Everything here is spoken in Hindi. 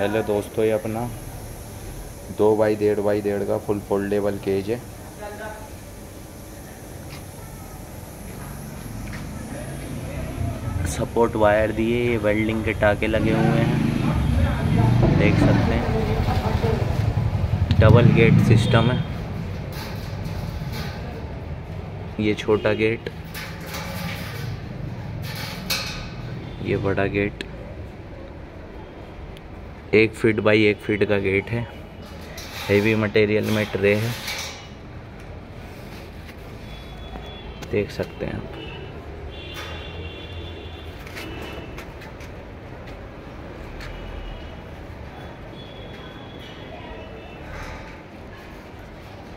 हेलो दोस्तों, ये अपना 2x1.5x1.5 का फुल फोल्डेबल केज है। सपोर्ट वायर दिए, ये वेल्डिंग के टाके लगे हुए हैं, देख सकते हैं। डबल गेट सिस्टम है, ये छोटा गेट, ये बड़ा गेट। 1 फीट बाई 1 फीट का गेट है। हेवी मटेरियल में ट्रे है, देख सकते हैं आप।